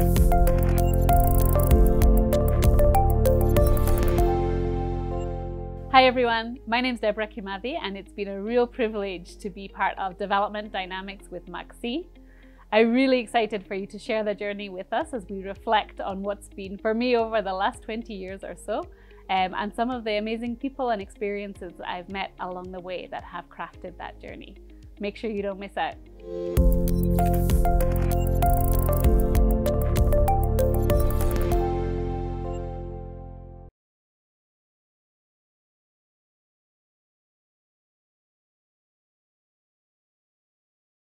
Hi everyone, my name is Deborah Kimathi and it's been a real privilege to be part of Development Dynamics with MaqC. I'm really excited for you to share the journey with us as we reflect on what's been for me over the last 20 years or so, and some of the amazing people and experiences I've met along the way that have crafted that journey. Make sure you don't miss out.